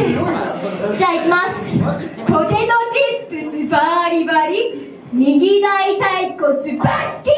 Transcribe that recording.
じゃあいきます。ポテトチップスバリバリ、右大腿骨バッキ